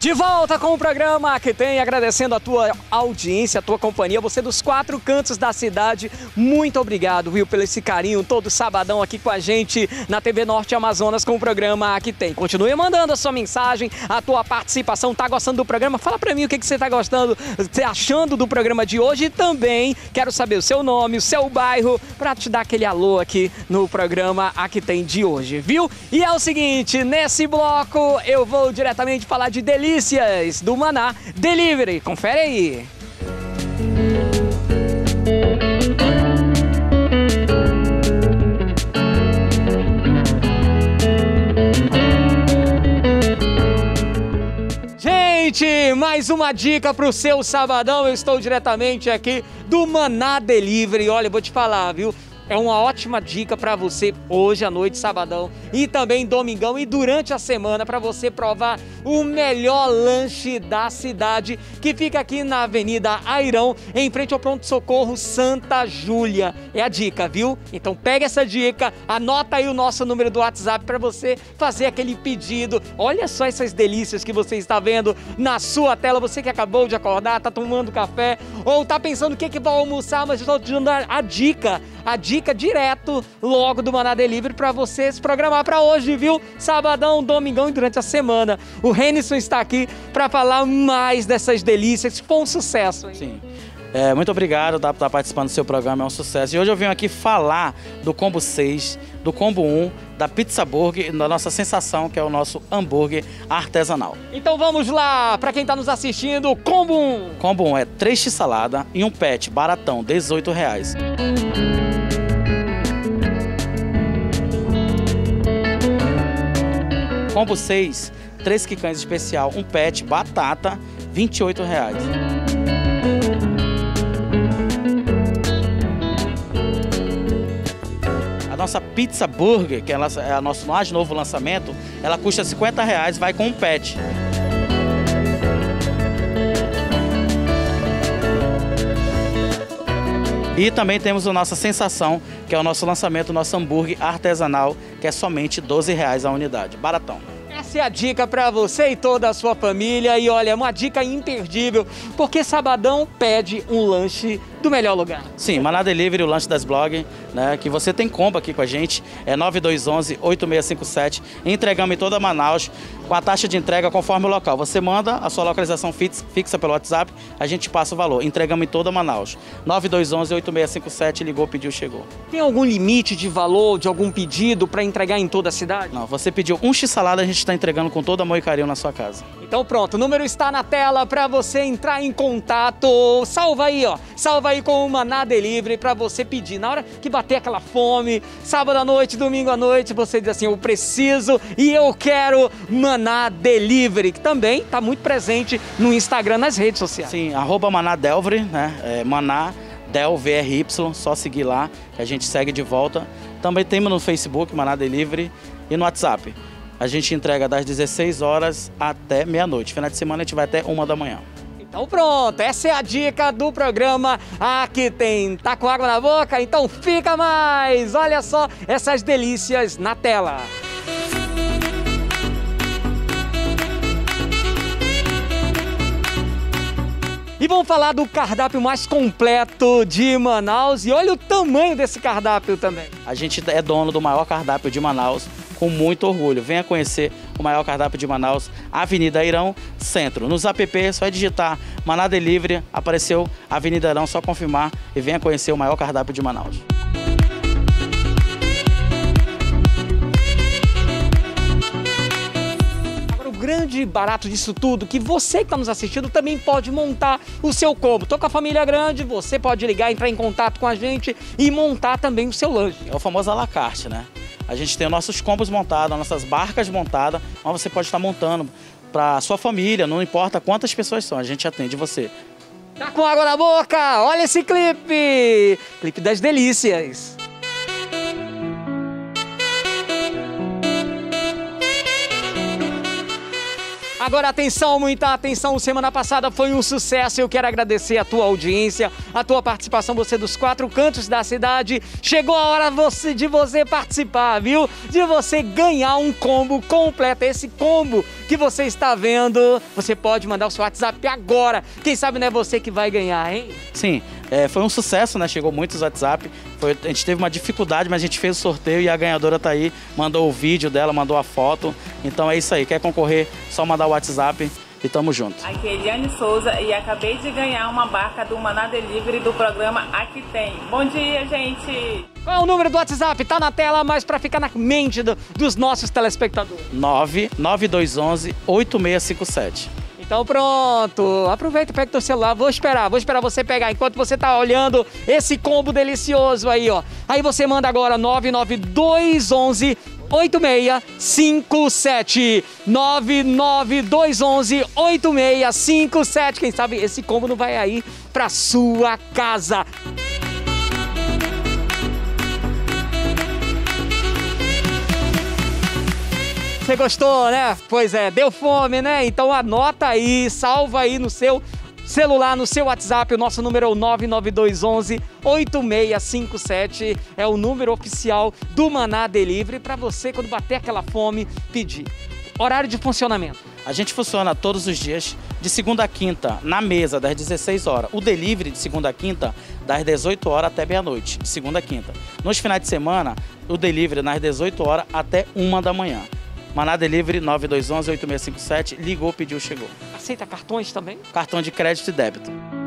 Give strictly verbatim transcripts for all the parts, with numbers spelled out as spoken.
De volta com o programa que tem, agradecendo a tua audiência, a tua companhia, você dos quatro cantos da cidade, muito obrigado, viu, pelo esse carinho, todo sabadão aqui com a gente na T V Norte Amazonas com o programa que tem. Continue mandando a sua mensagem, a tua participação, tá gostando do programa? Fala pra mim o que, que você tá gostando, você achando do programa de hoje e também quero saber o seu nome, o seu bairro, pra te dar aquele alô aqui no programa que tem de hoje, viu? E é o seguinte, nesse bloco eu vou diretamente falar de delícias do Maná Delivery. Confere aí. Gente, mais uma dica para o seu sabadão. Eu estou diretamente aqui do Maná Delivery. Olha, eu vou te falar, viu? É uma ótima dica para você hoje à noite, sabadão, e também domingão e durante a semana para você provar o melhor lanche da cidade, que fica aqui na Avenida Airão, em frente ao Pronto Socorro Santa Júlia. É a dica, viu? Então pega essa dica, anota aí o nosso número do WhatsApp para você fazer aquele pedido. Olha só essas delícias que você está vendo na sua tela, você que acabou de acordar, tá tomando café ou tá pensando o que que vai almoçar, mas eu estou te dando a dica, a dica direto logo do Maná Delivery para você se programar para hoje, viu? Sabadão, domingão e durante a semana. O Renison está aqui para falar mais dessas delícias. Foi um sucesso, hein? Sim. É, muito obrigado por estar participando do seu programa, é um sucesso. E hoje eu venho aqui falar do Combo seis, do Combo um, da Pizza Burger e da nossa sensação, que é o nosso hambúrguer artesanal. Então vamos lá, para quem está nos assistindo, Combo um. Combo um é três x-salada e um pet baratão, dezoito reais. Combo seis, três quicães especial, um pet, batata, vinte e oito reais. A nossa Pizza Burger, que é o nosso mais novo lançamento, ela custa cinquenta reais, vai com um pet. E também temos a nossa sensação, que é o nosso lançamento, o nosso hambúrguer artesanal, que é somente doze reais a unidade, baratão. Essa é a dica para você e toda a sua família. E olha, uma dica imperdível, porque sabadão pede um lanche do melhor lugar. Sim, Maná Delivery, o lanche das blog, né, que você tem combo aqui com a gente, é nove dois um um, oito seis cinco sete, entregamos em toda Manaus, com a taxa de entrega conforme o local. Você manda a sua localização fixa pelo WhatsApp, a gente passa o valor, entregamos em toda Manaus. nove dois um um, oito seis cinco sete, ligou, pediu, chegou. Tem algum limite de valor, de algum pedido para entregar em toda a cidade? Não, você pediu um x-salada, a gente está entregando com todo amor e carinho na sua casa. Então pronto, o número está na tela para você entrar em contato. Salva aí, ó. Salva aí com o Maná Delivery para você pedir. Na hora que bater aquela fome, sábado à noite, domingo à noite, você diz assim, eu preciso e eu quero Maná Delivery, que também está muito presente no Instagram, nas redes sociais. Sim, arroba Maná Delivery, né? É, Maná Del V R Y, só seguir lá, que a gente segue de volta. Também temos no Facebook, Maná Delivery, e no WhatsApp. A gente entrega das dezesseis horas até meia-noite. Final de semana a gente vai até uma da manhã. Então pronto, essa é a dica do programa Aqui Tem. Tá com água na boca? Então fica mais! Olha só essas delícias na tela. E vamos falar do cardápio mais completo de Manaus. E olha o tamanho desse cardápio também. A gente é dono do maior cardápio de Manaus, com muito orgulho. Venha conhecer o maior cardápio de Manaus, Avenida Airão, Centro. Nos app, só é digitar Maná Delivery, apareceu Avenida Airão, só confirmar e venha conhecer o maior cardápio de Manaus. O grande barato disso tudo, que você que está nos assistindo também pode montar o seu combo. Tô com a família grande, você pode ligar, entrar em contato com a gente e montar também o seu lanche. É o famoso à la carte, né? A gente tem os nossos combos montados, nossas barcas montadas, onde você pode estar montando para a sua família, não importa quantas pessoas são, a gente atende você. Tá com água na boca? Olha esse clipe! Clipe das delícias. Agora atenção, muita atenção, semana passada foi um sucesso, eu quero agradecer a tua audiência, a tua participação, você dos quatro cantos da cidade. Chegou a hora você, de você participar, viu? De você ganhar um combo completo, esse combo que você está vendo, você pode mandar o seu WhatsApp agora, quem sabe não é você que vai ganhar, hein? Sim, é, foi um sucesso, né? Chegou muitos WhatsApp, foi, a gente teve uma dificuldade, mas a gente fez o sorteio e a ganhadora tá aí, mandou o vídeo dela, mandou a foto, então é isso aí, quer concorrer, só mandar o WhatsApp e tamo junto. Aqui é Eliane Souza e acabei de ganhar uma barca do Maná Delivery do programa Aqui Tem. Bom dia, gente! Qual é o número do WhatsApp? Tá na tela, mas para ficar na mente do, dos nossos telespectadores. nove nove dois um um oito seis cinco sete. Então pronto, aproveita e pega teu celular, vou esperar, vou esperar você pegar enquanto você tá olhando esse combo delicioso aí, ó. Aí você manda agora nove nove dois um um oito seis cinco sete, nove nove dois um um oito seis cinco sete. Quem sabe esse combo não vai aí pra sua casa. Você gostou, né? Pois é, deu fome, né? Então anota aí, salva aí no seu celular, no seu WhatsApp, o nosso número é o nove nove dois um um oito seis cinco sete, é o número oficial do Maná Delivery para você, quando bater aquela fome, pedir. Horário de funcionamento. A gente funciona todos os dias, de segunda a quinta, na mesa, das dezesseis horas. O delivery de segunda a quinta, das dezoito horas até meia-noite, de segunda a quinta. Nos finais de semana, o delivery das dezoito horas até uma da manhã. Maná Delivery nove dois um um oito seis cinco sete, ligou, pediu, chegou. Aceita cartões também? Cartão de crédito e débito.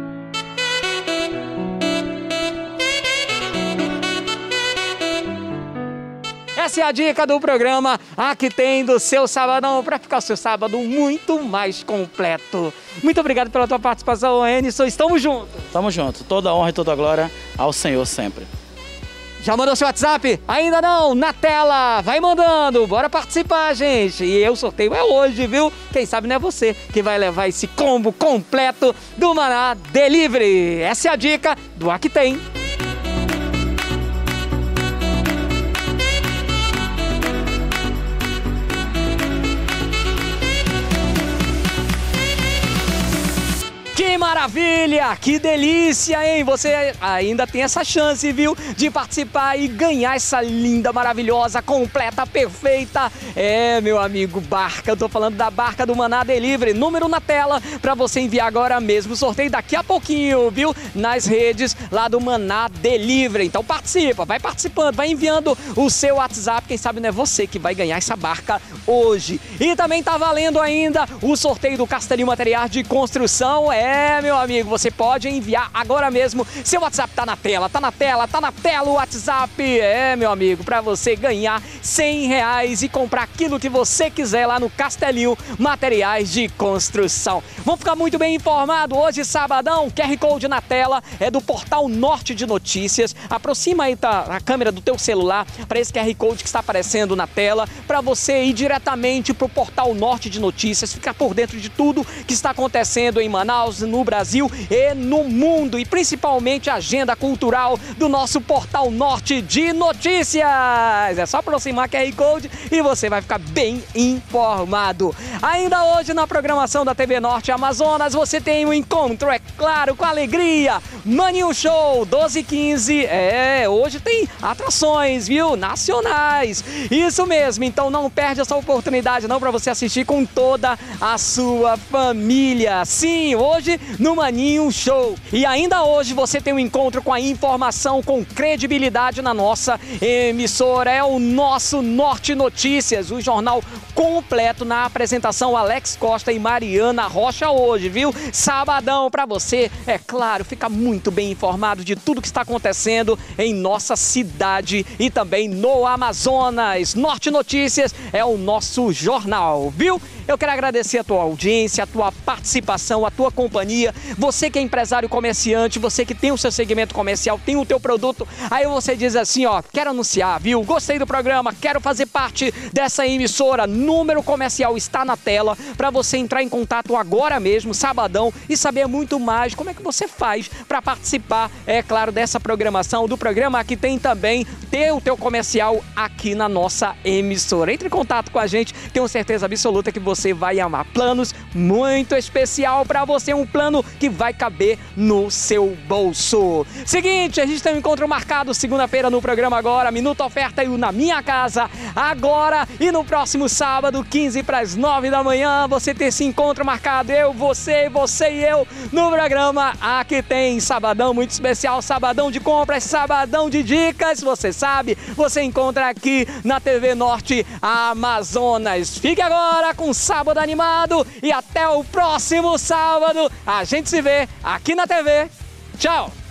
Essa é a dica do programa Aqui Tem do seu sabadão, para ficar o seu sábado muito mais completo. Muito obrigado pela tua participação, Enison. Estamos juntos. Estamos juntos. Toda a honra e toda a glória ao Senhor sempre. Já mandou seu WhatsApp? Ainda não? Na tela! Vai mandando! Bora participar, gente! E o sorteio é hoje, viu? Quem sabe não é você que vai levar esse combo completo do Maná Delivery. Essa é a dica do Aqui Tem. Que maravilha, que delícia, hein? Você ainda tem essa chance, viu? De participar e ganhar essa linda, maravilhosa, completa, perfeita. É, meu amigo, barca. Eu tô falando da barca do Maná Delivery. Número na tela pra você enviar agora mesmo. Sorteio daqui a pouquinho, viu? Nas redes lá do Maná Delivery. Então participa, vai participando, vai enviando o seu WhatsApp. Quem sabe não é você que vai ganhar essa barca hoje. E também tá valendo ainda o sorteio do Castelinho Materiais de Construção. É, meu amigo, você pode enviar agora mesmo. Seu WhatsApp tá na tela, tá na tela, tá na tela o WhatsApp. É, meu amigo, para você ganhar cem reais e comprar aquilo que você quiser lá no Castelinho Materiais de Construção. Vamos ficar muito bem informado hoje, sabadão. Q R Code na tela, é do Portal Norte de Notícias. Aproxima aí tá, a câmera do teu celular para esse Q R Code que está aparecendo na tela, para você ir diretamente pro Portal Norte de Notícias, ficar por dentro de tudo que está acontecendo em Manaus, no Brasil e no mundo, e principalmente a agenda cultural do nosso Portal Norte de Notícias. É só aproximar Q R Code e você vai ficar bem informado. Ainda hoje na programação da T V Norte Amazonas você tem um encontro, é claro, com alegria, Maninho Show doze e quinze. É, hoje tem atrações, viu? Nacionais. Isso mesmo, então não perde essa oportunidade não para você assistir com toda a sua família. Sim, hoje no Maninho Show. E ainda hoje você tem um encontro com a informação com credibilidade na nossa emissora. É o nosso Norte Notícias, o jornal completo na apresentação Alex Costa e Mariana Rocha hoje, viu? Sabadão para você, é claro, fica muito bem informado de tudo que está acontecendo em nossa cidade e também no Amazonas. Norte Notícias é o nosso jornal, viu? Eu quero agradecer a tua audiência, a tua participação, a tua companhia. Você que é empresário comerciante, você que tem o seu segmento comercial, tem o teu produto, aí você diz assim, ó, quero anunciar, viu? Gostei do programa, quero fazer parte dessa emissora. Número comercial está na tela para você entrar em contato agora mesmo, sabadão, e saber muito mais como é que você faz para participar, é claro, dessa programação, do programa Aqui Tem também, ter o teu comercial aqui na nossa emissora. Entre em contato com a gente, tenho certeza absoluta que você você vai amar. Planos muito especial para você, um plano que vai caber no seu bolso. Seguinte, a gente tem um encontro marcado segunda-feira no programa Agora, Minuto Oferta e o Na Minha Casa agora, e no próximo sábado, quinze para as nove da manhã, você tem esse encontro marcado, eu, você, você e eu, no programa Aqui Tem. Sabadão muito especial, sabadão de compras, sabadão de dicas, você sabe, você encontra aqui na T V Norte Amazonas. Fique agora com Sábado Animado e até o próximo sábado. A gente se vê aqui na T V. Tchau!